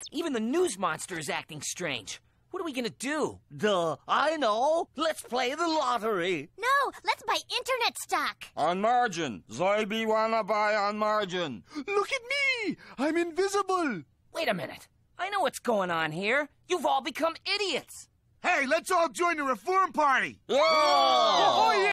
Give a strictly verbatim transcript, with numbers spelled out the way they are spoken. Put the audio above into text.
Even the news monster is acting strange. What are we gonna do? Duh, I know. Let's play the lottery. No, let's buy internet stock. On margin. Zoidy wanna buy on margin. Look at me! I'm invisible! Wait a minute. I know what's going on here. You've all become idiots. Hey, let's all join the reform party! Yeah! Oh, yeah!